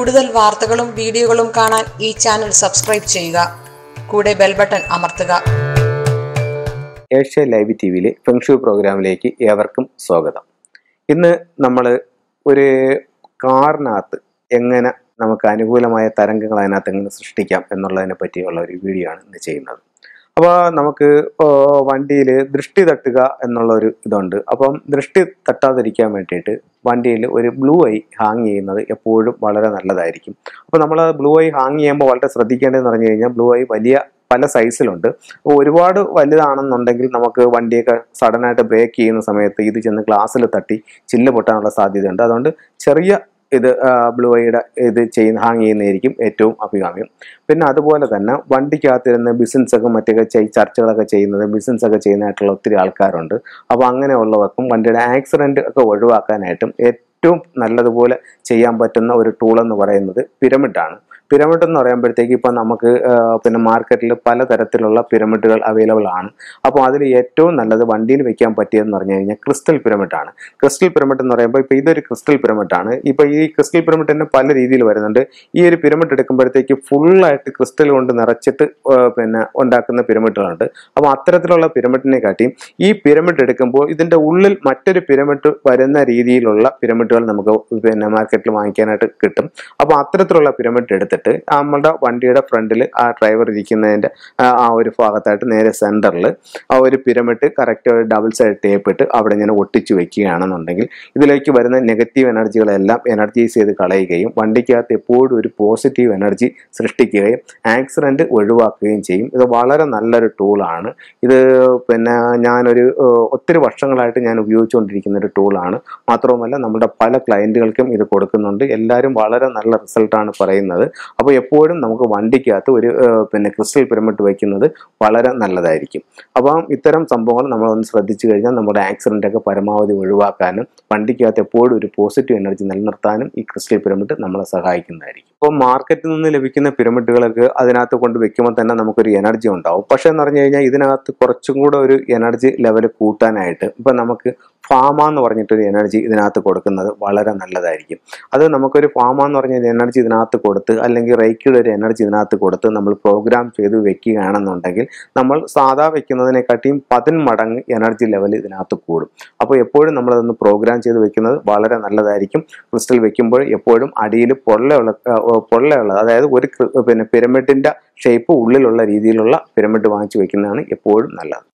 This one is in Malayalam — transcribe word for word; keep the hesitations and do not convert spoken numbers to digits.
കൂടുതൽ വാർത്തകളും വീഡിയോകളും കാണാൻ ഈ ചാനൽ സബ്സ്ക്രൈബ് ചെയ്യുക. കൂടെ ബെൽ ബട്ടൺ അമർത്തുക. ഏഷ്യ ലൈവ് ടി വിയിലെ ഫെങ്ഷു പ്രോഗ്രാമിലേക്ക് ഏവർക്കും സ്വാഗതം. ഇന്ന് നമ്മൾ ഒരു കാറിനകത്ത് എങ്ങനെ നമുക്ക് അനുകൂലമായ തരംഗങ്ങൾ അതിനകത്ത് എങ്ങനെ സൃഷ്ടിക്കാം എന്നുള്ളതിനെ പറ്റിയുള്ള ഒരു വീഡിയോ ആണ് ഇന്ന് ചെയ്യുന്നത്. അപ്പോൾ നമുക്ക് വണ്ടിയിൽ ദൃഷ്ടി തട്ടുക എന്നുള്ള ഒരു ഇതുണ്ട്. അപ്പം ദൃഷ്ടി തട്ടാതിരിക്കാൻ വേണ്ടിയിട്ട് വണ്ടിയിൽ ഒരു ബ്ലൂ ഐ ഹാങ് ചെയ്യുന്നത് എപ്പോഴും വളരെ നല്ലതായിരിക്കും. അപ്പോൾ നമ്മൾ ബ്ലൂ ഐ ഹാങ് ചെയ്യുമ്പോൾ വളരെ ശ്രദ്ധിക്കേണ്ടതെന്ന് പറഞ്ഞു കഴിഞ്ഞാൽ ബ്ലൂ ഐ വലിയ പല സൈസിലുണ്ട്. അപ്പോൾ ഒരുപാട് വലുതാണെന്നുണ്ടെങ്കിൽ നമുക്ക് വണ്ടിയൊക്കെ സഡനായിട്ട് ബ്രേക്ക് ചെയ്യുന്ന സമയത്ത് ഇത് ചെന്ന് ഗ്ലാസ്സിൽ തട്ടി ചില്ല് പൊട്ടാനുള്ള സാധ്യതയുണ്ട്. അതുകൊണ്ട് ചെറിയ ഇത് ബ്ലൂ ഐയുടെ ഇത് ചെയ്യുന്ന ഹാങ് ചെയ്യുന്നതായിരിക്കും ഏറ്റവും അഭികാമ്യം. പിന്നെ അതുപോലെ തന്നെ വണ്ടിക്കകത്തിരുന്ന് ബിസിനസ്സൊക്കെ മറ്റൊക്കെ ചെയ് ചർച്ചകളൊക്കെ ചെയ്യുന്നത് ബിസിനസ്സൊക്കെ ചെയ്യുന്നതായിട്ടുള്ള ഒത്തിരി ആൾക്കാരുണ്ട്. അപ്പോൾ അങ്ങനെയുള്ളവർക്കും വണ്ടിയുടെ ആക്സിഡൻറ്റ് ഒക്കെ ഒഴിവാക്കാനായിട്ടും ഏറ്റവും നല്ലതുപോലെ ചെയ്യാൻ പറ്റുന്ന ഒരു ടൂൾ എന്ന് പറയുന്നത് പിരമിഡാണ്. പിരമിഡ് എന്ന് പറയുമ്പോഴത്തേക്ക് ഇപ്പം നമുക്ക് പിന്നെ മാർക്കറ്റിൽ പലതരത്തിലുള്ള പിരമിഡുകൾ അവൈലബിൾ ആണ്. അപ്പോൾ അതിൽ ഏറ്റവും നല്ലത് വണ്ടിയിൽ വെക്കാൻ പറ്റിയതെന്ന് പറഞ്ഞു കഴിഞ്ഞാൽ ക്രിസ്റ്റൽ പിരമിഡാണ്. ക്രിസ്റ്റൽ പിരമിഡ് എന്ന് പറയുമ്പോൾ ഇപ്പോൾ ഇതൊരു ക്രിസ്റ്റൽ പിരമിഡാണ്. ഇപ്പോൾ ഈ ക്രിസ്റ്റൽ പിരമിഡ് തന്നെ പല രീതിയിൽ വരുന്നുണ്ട്. ഈ ഒരു പിരമിഡ് എടുക്കുമ്പോഴത്തേക്ക് ഫുള്ളായിട്ട് ക്രിസ്റ്റൽ കൊണ്ട് നിറച്ചിട്ട് പിന്നെ ഉണ്ടാക്കുന്ന പിരമിഡുകളുണ്ട്. അപ്പോൾ അത്തരത്തിലുള്ള പിരമിഡിനെ കാട്ടിയും ഈ പിരമിഡ് എടുക്കുമ്പോൾ ഇതിൻ്റെ ഉള്ളിൽ മറ്റൊരു പിരമിഡ് വരുന്ന രീതിയിലുള്ള പിരമിഡുകൾ നമുക്ക് പിന്നെ മാർക്കറ്റിൽ വാങ്ങിക്കാനായിട്ട് കിട്ടും. അപ്പോൾ അത്തരത്തിലുള്ള പിരമിഡ് എടുത്തിട്ട് നമ്മുടെ വണ്ടിയുടെ ഫ്രണ്ടിൽ ആ ഡ്രൈവർ ഇരിക്കുന്നതിൻ്റെ ആ ഒരു ഭാഗത്തായിട്ട് നേരെ സെൻറ്ററിൽ ആ ഒരു പിരമിഡ് കറക്റ്റ് ഒരു ഡബിൾ സൈഡ് ടേപ്പ് ഇട്ട് അവിടെ ഇങ്ങനെ ഒട്ടിച്ച് വെക്കുകയാണെന്നുണ്ടെങ്കിൽ ഇതിലേക്ക് വരുന്ന നെഗറ്റീവ് എനർജികളെല്ലാം എനർജൈസ് ചെയ്ത് കളയുകയും വണ്ടിക്കകത്ത് എപ്പോഴും ഒരു പോസിറ്റീവ് എനർജി സൃഷ്ടിക്കുകയും ആക്സിഡൻറ്റ് ഒഴിവാക്കുകയും ചെയ്യും. ഇത് വളരെ നല്ലൊരു ടൂളാണ്. ഇത് പിന്നെ ഞാനൊരു ഒത്തിരി വർഷങ്ങളായിട്ട് ഞാൻ ഉപയോഗിച്ചുകൊണ്ടിരിക്കുന്ന ഒരു ടൂളാണ്. മാത്രവുമല്ല നമ്മുടെ പല ക്ലയൻറ്റുകൾക്കും ഇത് കൊടുക്കുന്നുണ്ട്. എല്ലാവരും വളരെ നല്ല റിസൾട്ടാണ് പറയുന്നത്. അപ്പോൾ എപ്പോഴും നമുക്ക് വണ്ടിക്കകത്ത് ഒരു പിന്നെ ക്രിസ്റ്റൽ പിരമിഡ് വയ്ക്കുന്നത് വളരെ നല്ലതായിരിക്കും. അപ്പം ഇത്തരം സംഭവങ്ങൾ നമ്മളൊന്ന് ശ്രദ്ധിച്ചു കഴിഞ്ഞാൽ നമ്മുടെ ആക്സിഡൻ്റ് ഒക്കെ പരമാവധി ഒഴിവാക്കാനും വണ്ടിക്കകത്ത് എപ്പോഴും ഒരു പോസിറ്റീവ് എനർജി നിലനിർത്താനും ഈ ക്രിസ്റ്റൽ പിരമിഡ് നമ്മളെ സഹായിക്കുന്നതായിരിക്കും. ഇപ്പോൾ മാർക്കറ്റിൽ നിന്ന് ലഭിക്കുന്ന പിരമിഡുകളൊക്കെ അതിനകത്ത് കൊണ്ട് വെക്കുമ്പോൾ തന്നെ നമുക്കൊരു എനർജി ഉണ്ടാവും. പക്ഷേ എന്ന് പറഞ്ഞു കഴിഞ്ഞാൽ ഇതിനകത്ത് കുറച്ചും കൂടെ ഒരു എനർജി ലെവൽ കൂട്ടാനായിട്ട് ഇപ്പം നമുക്ക് ഫാമ എന്ന് പറഞ്ഞിട്ടൊരു എനർജി ഇതിനകത്ത് കൊടുക്കുന്നത് വളരെ നല്ലതായിരിക്കും. അത് നമുക്കൊരു ഫാമ എന്ന് പറഞ്ഞ എനർജി ഇതിനകത്ത് കൊടുത്ത് അല്ലെങ്കിൽ റേക്കിയുടെ ഒരു എനർജി ഇതിനകത്ത് കൊടുത്ത് നമ്മൾ പ്രോഗ്രാം ചെയ്ത് വെക്കുകയാണെന്നുണ്ടെങ്കിൽ നമ്മൾ സാധാ വെക്കുന്നതിനെക്കാട്ടിയും പതിന്മടങ്ങ് എനർജി ലെവൽ ഇതിനകത്ത് കൂടും. അപ്പോൾ എപ്പോഴും നമ്മളതൊന്ന് പ്രോഗ്രാം ചെയ്ത് വെക്കുന്നത് വളരെ നല്ലതായിരിക്കും. ക്രിസ്റ്റൽ വെക്കുമ്പോൾ എപ്പോഴും അടിയിൽ പൊള്ളയുള്ള പൊള്ളയുള്ളത് അതായത് ഒരു പിന്നെ പിരമിഡിൻ്റെ ഷേപ്പ് ഉള്ളിലുള്ള രീതിയിലുള്ള പിരമിഡ് വാങ്ങിച്ച് വെക്കുന്നതാണ് എപ്പോഴും നല്ലത്.